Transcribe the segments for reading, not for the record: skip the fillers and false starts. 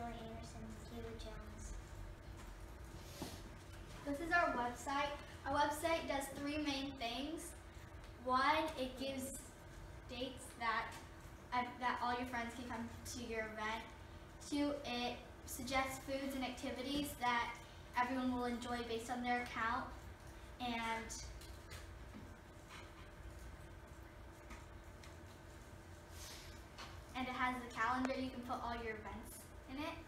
Kayla Anderson, Kayla Jones. This is our website. Our website does three main things. One, it gives dates that all your friends can come to your event. Two, it suggests foods and activities that everyone will enjoy based on their account. And it has a calendar. You can put all your events in it.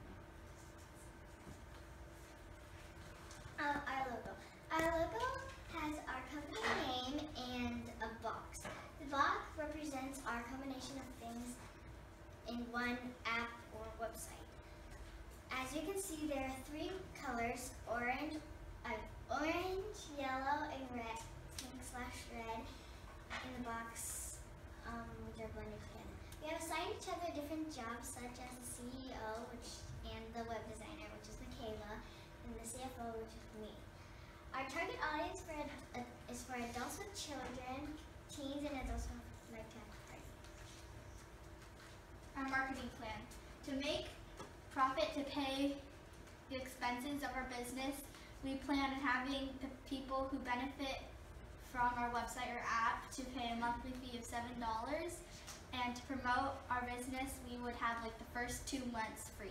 Our logo has our company name and a box. The box represents our combination of things in one app or website. As you can see, there are three colors: orange, yellow, and red. Pink/red in the box, which are blended together. We have assigned each other different jobs, such as the CEO, and the web designer, which is Michaela, and the CFO, which is me. Our target audience is for adults with children, teens, and adults who like to have a party. Our marketing plan. To make profit to pay the expenses of our business, we plan on having the people who benefit from our website or app to pay a monthly fee of $7. And to promote our business, we would have like the first 2 months free.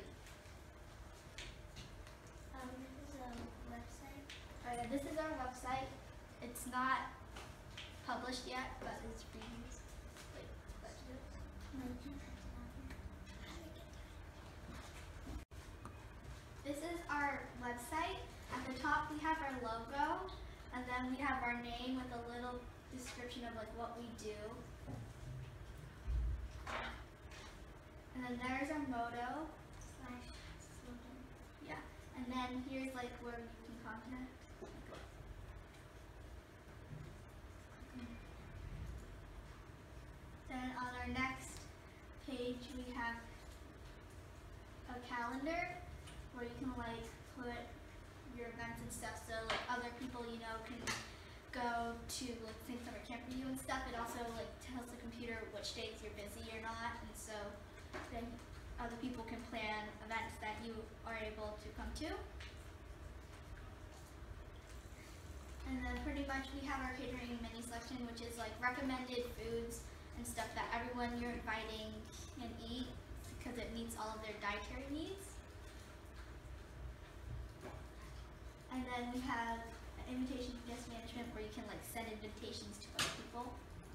This is our website. It's not published yet, but it's free. This is our website. At the top we have our logo, and then we have our name with a little description of like what we do. And then there's our motto. /slogan. Yeah. And then here's like where you can contact. Then on our next page we have a calendar where you can like put your events and stuff, so like other people you know can go to like say summer camp for you and stuff. It also like tells the computer which days you're busy or not, and so then other people can plan events that you are able to come to. And then pretty much we have our catering menu section, which is like recommended foods and stuff that everyone you're inviting can eat because it meets all of their dietary needs. And then we have an invitation for guest management where you can like send invitations to other people.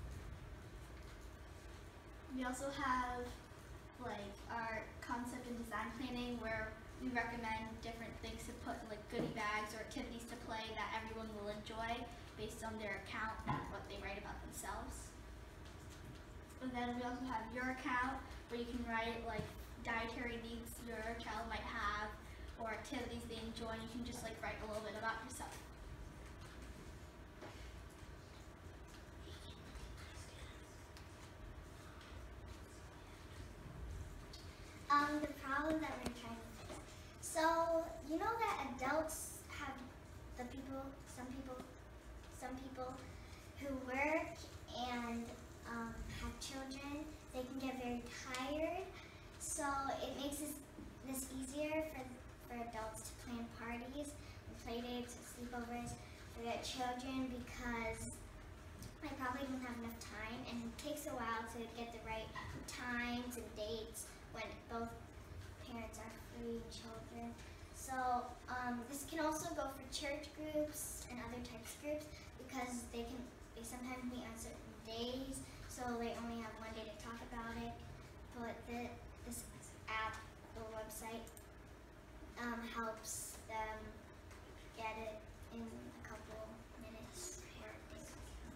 We also have like our concept and design planning where we recommend different things to put in like goodie bags or activities to play that everyone will enjoy based on their account and what they write about themselves. And then we also have your account where you can write like dietary needs your child might have or activities they enjoy, and you can just like write a little bit about yourself. The problem that we're trying to fix. So you know that adults have some people who work and have children, they can get very tired. So it makes this easier for adults to plan parties and play dates and sleepovers for their children, because they probably don't have enough time, and it takes a while to get the right times and dates when both parents are free children. So this can also go for church groups and other types of groups, because they sometimes meet on certain days, so they only have one day to talk about it. But this app or website helps them get it in a couple minutes or days.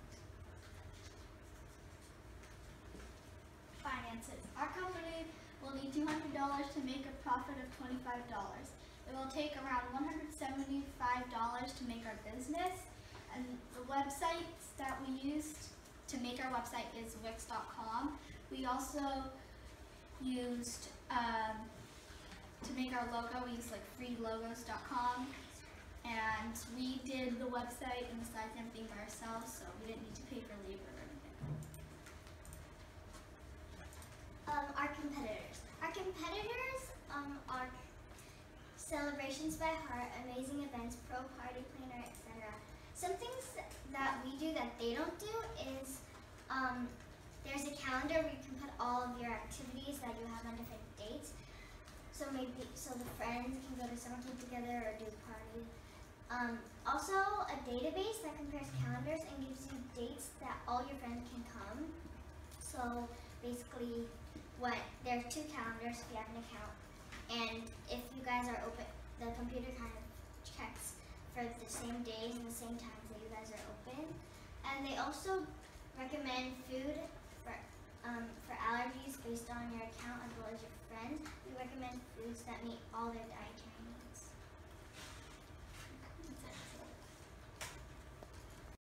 Finances. Our company will need $200 to make a profit of $25. It will take around $175 to make our business, and the websites that we used to make our website is Wix.com. We also used, to make our logo, we used like freelogos.com, and we did the website and the sites and everything by ourselves, so we didn't need to pay for labor or anything. Our competitors. Our competitors are celebrations by heart, amazing events, pro party planner, etc. Some things that we do that they don't do is there's a calendar where you can put all of your activities that you have on different dates. So the friends can go to summer camp together or do a party. Also a database that compares calendars and gives you dates that all your friends can come. So basically there are 2 calendars if you have an account, and if you guys are open, the computer kind of checks for the same days and the same times that you guys are open. And they also recommend food for allergies based on your account as well as your friends. We recommend foods that meet all their dietary